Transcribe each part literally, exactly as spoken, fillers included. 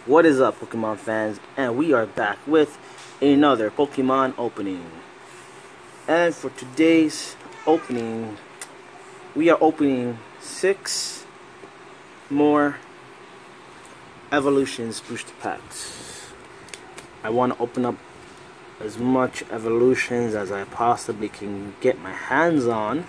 What is up, Pokemon fans? And we are back with another Pokemon opening. And for today's opening, we are opening six more Evolutions booster packs. I want to open up as much Evolutions as I possibly can get my hands on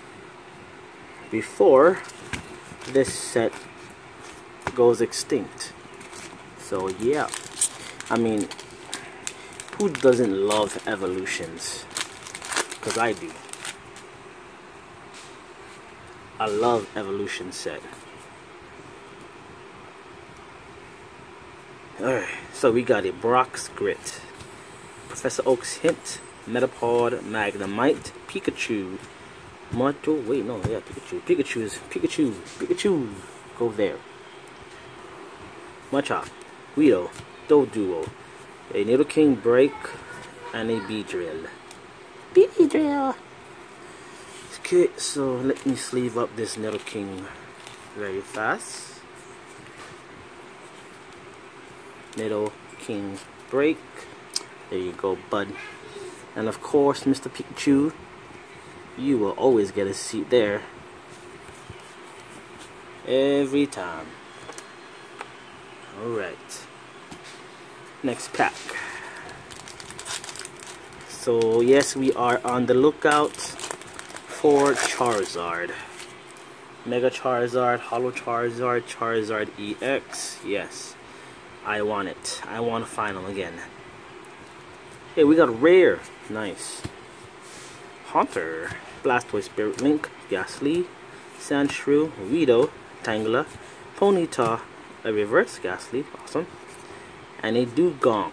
before this set goes extinct. So yeah, I mean, who doesn't love Evolutions? Because I do. I love Evolution set. Alright, so we got a Brock's Grit, Professor Oak's Hint, Metapod, Magnemite, Pikachu, Monto, wait no, yeah, Pikachu, Pikachu's, Pikachu, Pikachu, go there. Machop, Weedle, Doduo, a Nidoking Break, and a Beedrill. Beedrill! Okay, so let me sleeve up this Nidoking very fast. Nidoking Break. There you go, bud. And of course, Mister Pikachu, you will always get a seat there. Every time. Alright. Next pack. So yes, we are on the lookout for Charizard. Mega Charizard, Holo Charizard, Charizard E X. Yes. I want it. I want to find them again. Hey, we got rare. Nice. Haunter, Blastoise, Spirit Link, Ghastly, Sandshrew, Weedle, Tangela, Ponyta, a reverse Ghastly, awesome, and a Dugong.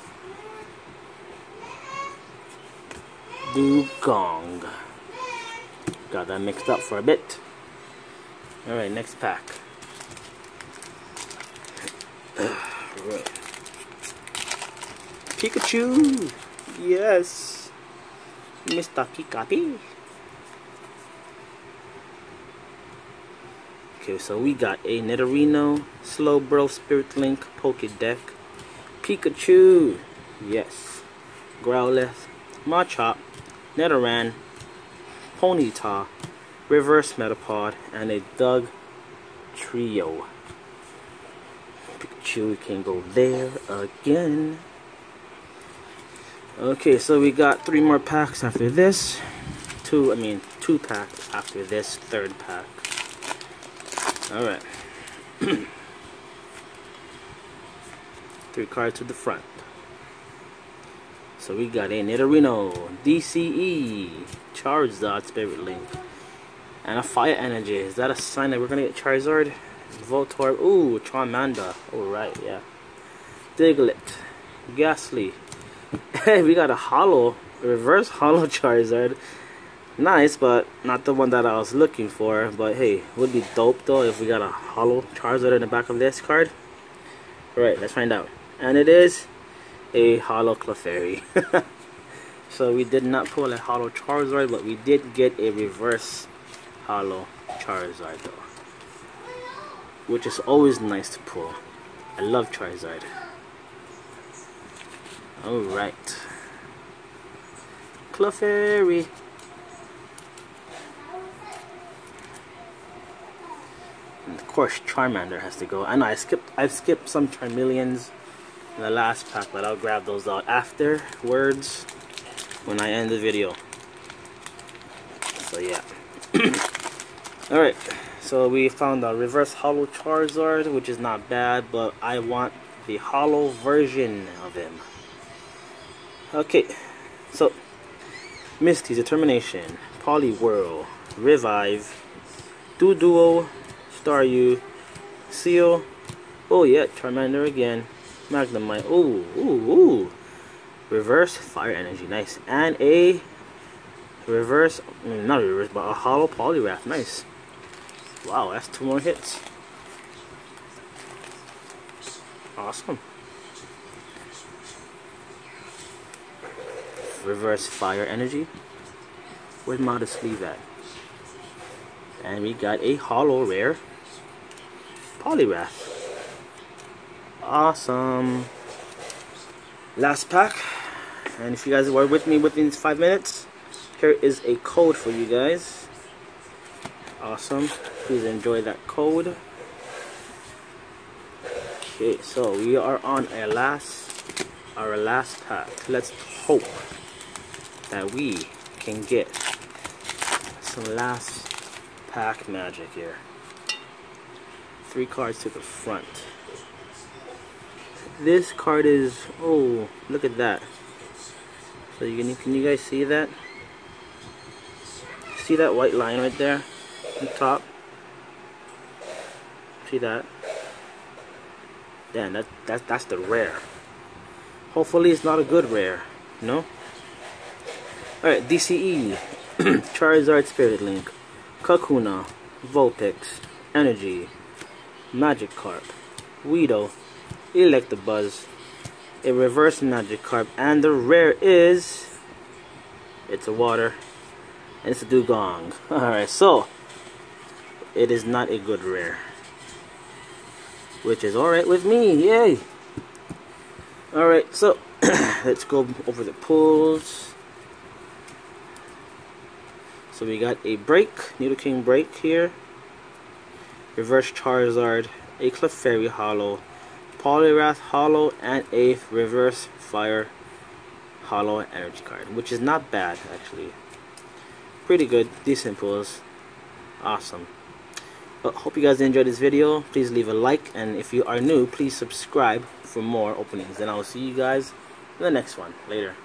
Dugong. Got that mixed up for a bit. Alright, next pack. Right. Pikachu! Yes! Mister Pikachu! Okay, so we got a Nidorino, Slowbro, Spirit Link, Pokédex, Pikachu! Yes! Growlithe, Machop, Nidoran, Ponyta, Reverse Metapod, and a Doug Trio. Pikachu can go there again. Okay, so we got three more packs after this. Two, I mean, two packs after this third pack. Alright. Three cards to the front. So we got a Nidorino, D C E, Charizard, Spirit Link, and a Fire Energy. Is that a sign that we're gonna get Charizard? Voltorb, ooh, Charmander. Alright, yeah. Diglett, Ghastly. Hey, we got a Holo, reverse Holo Charizard. Nice, but not the one that I was looking for. But hey, would be dope though if we got a Holo Charizard in the back of this card. Alright, let's find out. And it is a Holo Clefairy. So we did not pull a Holo Charizard, but we did get a reverse Holo Charizard though, which is always nice to pull. I love Charizard. Alright. Clefairy. And of course Charmander has to go. I know I skipped I've skipped some Charmeleons in the last pack, but I'll grab those out afterwards when I end the video. So yeah. Alright. So we found a reverse Holo Charizard, which is not bad, but I want the Holo version of him. Okay, so Misty, Determination, Poliwhirl, Revive, Doduo, Staryu, Seal, oh yeah, Charmander again, Magnemite, ooh, ooh, ooh, reverse Fire Energy, nice, and a reverse, not a reverse, but a Holo Poliwrath, nice. Wow, that's two more hits. Awesome. Reverse Fire Energy. Where's my other sleeve at? And we got a Holo Rare Poliwrath. Awesome. Last pack. And if you guys were with me within five minutes, here is a code for you guys. Awesome. Please enjoy that code. Okay, so we are on our last our last pack. Let's hope that we can get some last pack magic here. Three cards to the front. This card is, oh, look at that. So you can, can you guys see that? See that white line right there on top? See that? Damn, that, that that's the rare. Hopefully it's not a good rare, no? Alright, D C E, Charizard Spirit Link, Kakuna, Vulpix, Energy, Magikarp, Weedle, Electabuzz, a reverse Magikarp, and the rare is, it's a water, and it's a Dugong. Alright, so it is not a good rare, which is alright with me, yay! Alright, so let's go over the pulls. So we got a break, Nidoking break here, reverse Charizard, a Clefairy Hollow, Poliwrath Hollow, and a reverse Fire Hollow energy card, which is not bad actually. Pretty good, decent pulls, awesome. Well, hope you guys enjoyed this video. Please leave a like, and if you are new, please subscribe for more openings. And I will see you guys in the next one. Later.